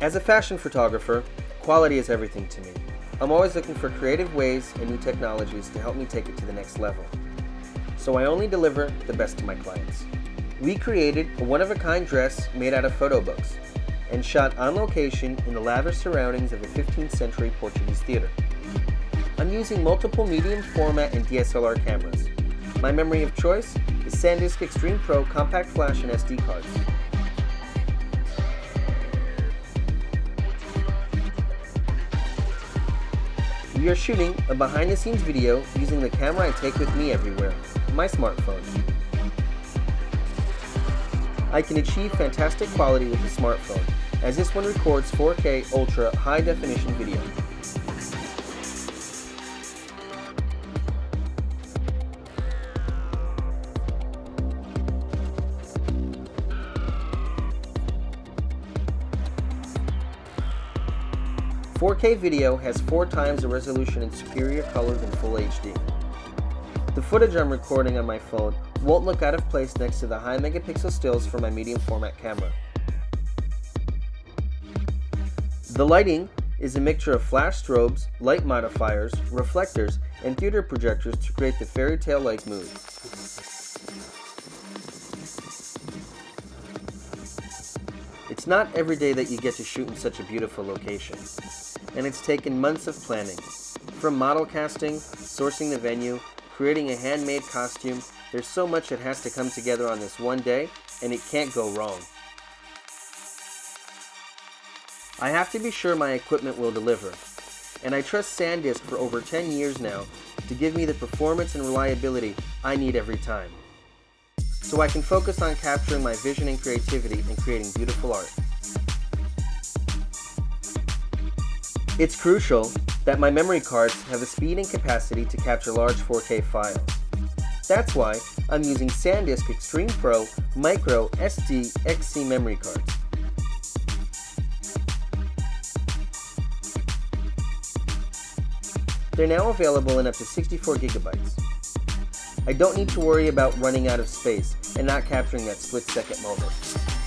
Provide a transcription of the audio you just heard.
As a fashion photographer, quality is everything to me. I'm always looking for creative ways and new technologies to help me take it to the next level. So I only deliver the best to my clients. We created a one-of-a-kind dress made out of photo books and shot on location in the lavish surroundings of a 15th century Portuguese theater. I'm using multiple medium format and DSLR cameras. My memory of choice is SanDisk Extreme Pro compact flash and SD cards. We are shooting a behind-the-scenes video using the camera I take with me everywhere, my smartphone. I can achieve fantastic quality with the smartphone, as this one records 4K Ultra High Definition video. "4K video has 4 times the resolution and superior color than Full HD. The footage I'm recording on my phone won't look out of place next to the high megapixel stills from my medium format camera. The lighting is a mixture of flash strobes, light modifiers, reflectors, and theater projectors to create the fairy tale-like mood. It's not every day that you get to shoot in such a beautiful location, and it's taken months of planning. From model casting, sourcing the venue, creating a handmade costume, there's so much that has to come together on this one day, and it can't go wrong. I have to be sure my equipment will deliver, and I trust SanDisk for over 10 years now to give me the performance and reliability I need every time, so I can focus on capturing my vision and creativity and creating beautiful art. It's crucial that my memory cards have the speed and capacity to capture large 4K files. That's why I'm using SanDisk Extreme Pro Micro SD XC memory cards. They're now available in up to 64 gigabytes. I don't need to worry about running out of space and not capturing that split-second moment.